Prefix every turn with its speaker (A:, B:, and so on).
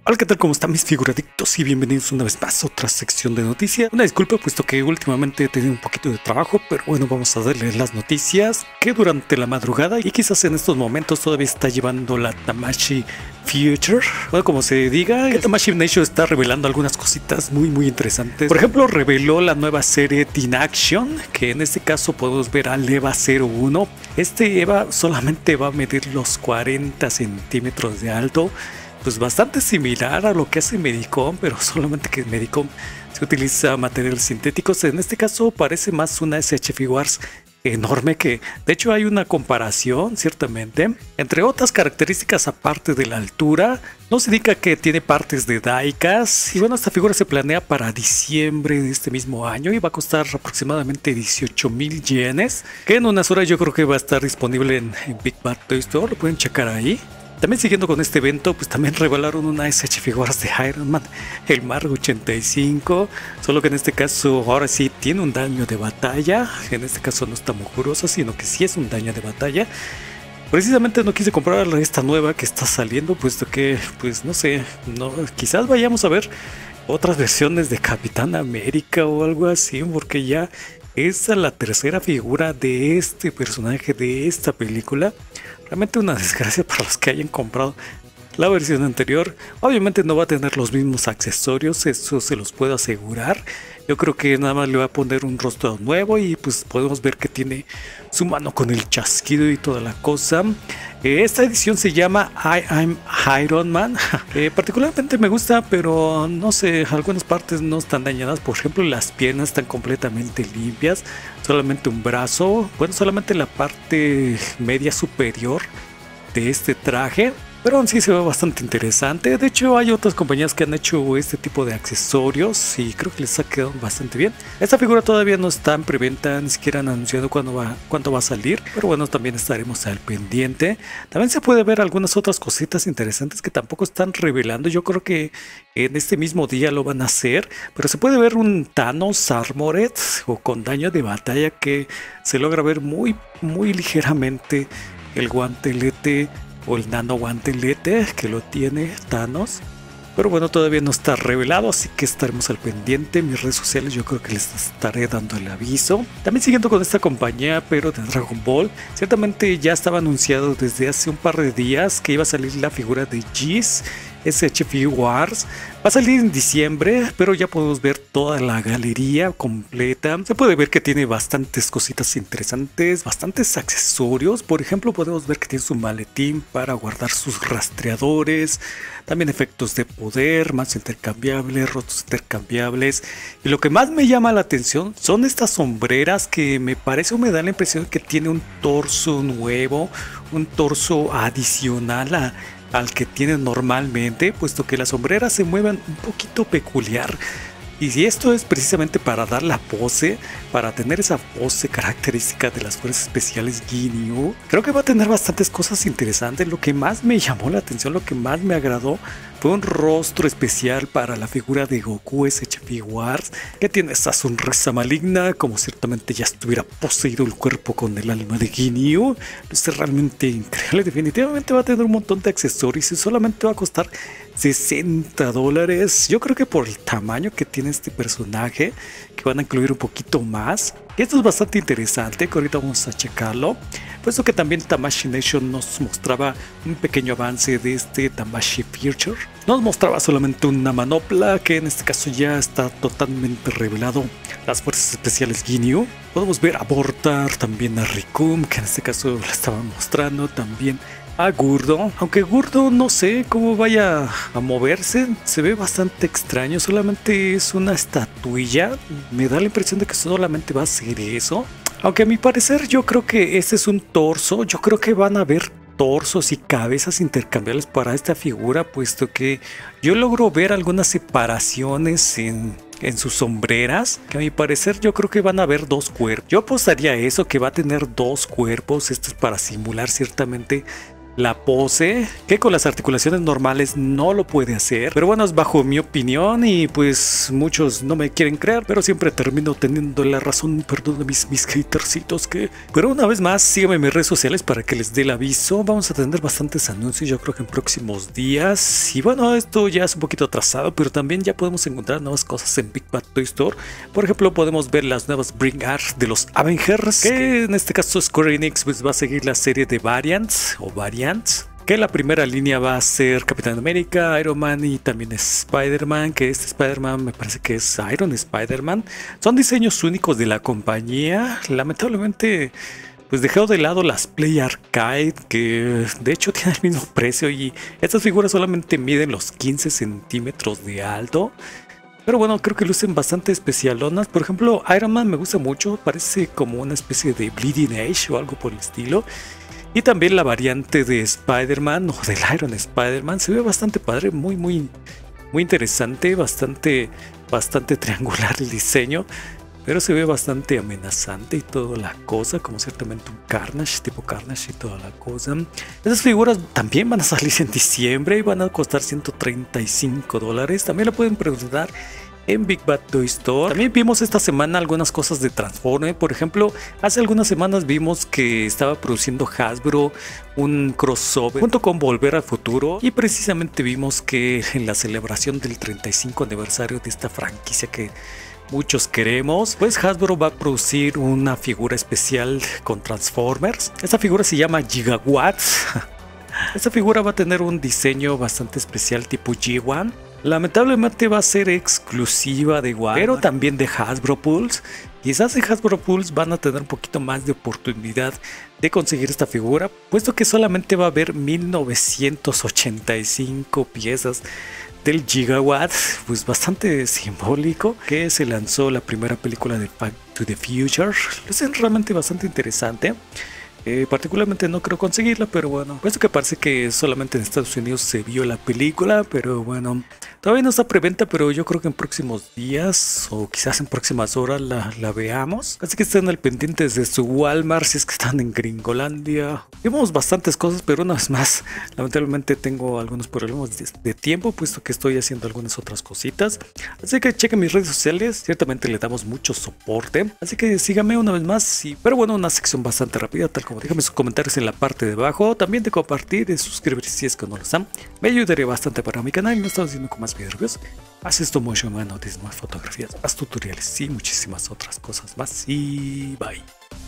A: Hola, ¿qué tal? ¿Cómo están mis figuradictos? Y bienvenidos una vez más a otra sección de noticias. Una disculpa puesto que últimamente he tenido un poquito de trabajo, pero bueno, vamos a darle las noticias que durante la madrugada y quizás en estos momentos todavía está llevando la Tamashii Future. Bueno, como se diga, el Tamashii Nation está revelando algunas cositas muy interesantes. Por ejemplo, reveló la nueva serie Teen Action, que en este caso podemos ver al EVA 01. Este EVA solamente va a medir los 40 centímetros de alto. Pues bastante similar a lo que hace Medicom, pero solamente que en Medicom se utiliza materiales sintéticos. En este caso parece más una SH Figuarts enorme, que de hecho hay una comparación ciertamente. Entre otras características aparte de la altura, nos indica que tiene partes de diecast. Y bueno, esta figura se planea para diciembre de este mismo año y va a costar aproximadamente 18,000 yenes, que en unas horas yo creo que va a estar disponible en Big Bad Toy Store, lo pueden checar ahí. También siguiendo con este evento, pues también revelaron una SH Figuarts de Iron Man, el Mark 85, solo que en este caso ahora sí tiene un daño de batalla. En este caso no está mugrosa, sino que sí es un daño de batalla. Precisamente no quise comprar esta nueva que está saliendo, puesto que, pues no sé, quizás vayamos a ver otras versiones de Capitán América o algo así, porque ya es la tercera figura de este personaje de esta película. Realmente una desgracia para los que hayan comprado la versión anterior. Obviamente no va a tener los mismos accesorios, eso se los puedo asegurar. Yo creo que nada más le va a poner un rostro nuevo y pues podemos ver que tiene su mano con el chasquido y toda la cosa. Esta edición se llama I'm Iron Man. Particularmente me gusta, pero no sé, algunas partes no están dañadas. Por ejemplo, las piernas están completamente limpias. Solamente un brazo, bueno, solamente la parte media superior de este traje. Pero en sí se ve bastante interesante. De hecho, hay otras compañías que han hecho este tipo de accesorios y creo que les ha quedado bastante bien. Esta figura todavía no está en preventa, ni siquiera han anunciado cuándo va a salir. Pero bueno, también estaremos al pendiente. También se puede ver algunas otras cositas interesantes que tampoco están revelando. Yo creo que en este mismo día lo van a hacer. Pero se puede ver un Thanos Armored o con daño de batalla que se logra ver muy ligeramente el guantelete o el nano guantelete que lo tiene Thanos. Pero bueno, todavía no está revelado, así que estaremos al pendiente. En mis redes sociales yo creo que les estaré dando el aviso. También siguiendo con esta compañía, pero de Dragon Ball, ciertamente ya estaba anunciado desde hace un par de días que iba a salir la figura de Geese SH Figuarts. Va a salir en diciembre, pero ya podemos ver toda la galería completa. Se puede ver que tiene bastantes cositas interesantes, bastantes accesorios. Por ejemplo, podemos ver que tiene su maletín para guardar sus rastreadores. También efectos de poder, más intercambiables, rotos intercambiables. Y lo que más me llama la atención son estas sombreras que me parece o me da la impresión que tiene un torso nuevo, un torso adicional al que tienen normalmente, puesto que las sombreras se mueven un poquito peculiar. Y si esto es precisamente para dar la pose, para tener esa pose característica de las fuerzas especiales Ginyu, creo que va a tener bastantes cosas interesantes. Lo que más me llamó la atención, lo que más me agradó, fue un rostro especial para la figura de Goku SH Figuarts, que tiene esa sonrisa maligna, como ciertamente ya estuviera poseído el cuerpo con el alma de Ginyu. Es realmente increíble. Definitivamente va a tener un montón de accesorios y solamente va a costar $60. Yo creo que por el tamaño que tiene este personaje, que van a incluir un poquito más. Y esto es bastante interesante, que ahorita vamos a checarlo, puesto que también Tamashii Nation nos mostraba un pequeño avance de este Tamashii Future. Nos mostraba solamente una manopla, que en este caso ya está totalmente revelado las fuerzas especiales Ginyu. Podemos ver a Vortar, también a Rikum, que en este caso la estaban mostrando, también a Gurdo, aunque Gurdo no sé cómo vaya a moverse, se ve bastante extraño, solamente es una estatuilla, me da la impresión de que solamente va a ser eso, aunque a mi parecer yo creo que este es un torso, yo creo que van a haber torsos y cabezas intercambiables para esta figura, puesto que yo logro ver algunas separaciones en sus sombreras, que a mi parecer yo creo que van a haber dos cuerpos. Yo apostaría a eso, que va a tener dos cuerpos. Esto es para simular ciertamente la pose, que con las articulaciones normales no lo puede hacer. Pero bueno, es bajo mi opinión y pues muchos no me quieren creer, pero siempre termino teniendo la razón. Perdón mis hatercitos que... Pero una vez más, síganme en mis redes sociales para que les dé el aviso. Vamos a tener bastantes anuncios, yo creo que en próximos días. Y bueno, esto ya es un poquito atrasado, pero también ya podemos encontrar nuevas cosas en Big Bad Toy Store. Por ejemplo, podemos ver las nuevas Bring Art de los Avengers, que en este caso Square Enix pues va a seguir la serie de Variants o Variants, que la primera línea va a ser Capitán América, Iron Man y también Spider-Man, que este Spider-Man me parece que es Iron Spider-Man. Son diseños únicos de la compañía. Lamentablemente pues dejado de lado las Play Arcade, que de hecho tienen el mismo precio y estas figuras solamente miden los 15 centímetros de alto. Pero bueno, creo que lucen bastante especialonas. Por ejemplo, Iron Man me gusta mucho, parece como una especie de Bleeding Edge o algo por el estilo. Y también la variante de Spider-Man o del Iron Spider-Man se ve bastante padre, muy interesante, bastante triangular el diseño. Pero se ve bastante amenazante y toda la cosa, como ciertamente un Carnage, tipo Carnage y toda la cosa. Esas figuras también van a salir en diciembre y van a costar $135. También la pueden preguntar en Big Bad Toy Store. También vimos esta semana algunas cosas de Transformers. Por ejemplo, hace algunas semanas vimos que estaba produciendo Hasbro un crossover junto con Volver al Futuro. Y precisamente vimos que en la celebración del 35 aniversario de esta franquicia que muchos queremos, pues Hasbro va a producir una figura especial con Transformers. Esta figura se llama Gigawatts. Esta figura va a tener un diseño bastante especial tipo G1. Lamentablemente va a ser exclusiva de Walmart, pero también de Hasbro Pulse. Quizás en Hasbro Pulse van a tener un poquito más de oportunidad de conseguir esta figura, puesto que solamente va a haber 1985 piezas del Gigawatt, pues bastante simbólico, que se lanzó la primera película de Back to the Future. Es realmente bastante interesante. Particularmente no creo conseguirla, pero bueno, puesto que parece que solamente en Estados Unidos se vio la película, pero bueno, todavía no está preventa, pero yo creo que en próximos días o quizás en próximas horas la veamos. Así que estén al pendiente de su Walmart si es que están en Gringolandia. Vimos bastantes cosas, pero una vez más, lamentablemente tengo algunos problemas de tiempo, puesto que estoy haciendo algunas otras cositas. Así que chequen mis redes sociales, ciertamente le damos mucho soporte. Así que síganme una vez más, pero bueno, una sección bastante rápida, tal como déjame sus comentarios en la parte de abajo, también de compartir y suscribirse si es que no lo están. Me ayudaría bastante para mi canal y me estamos haciendo con más videos. Haz esto mucho más noticias, más fotografías, más tutoriales y muchísimas otras cosas más. Y bye.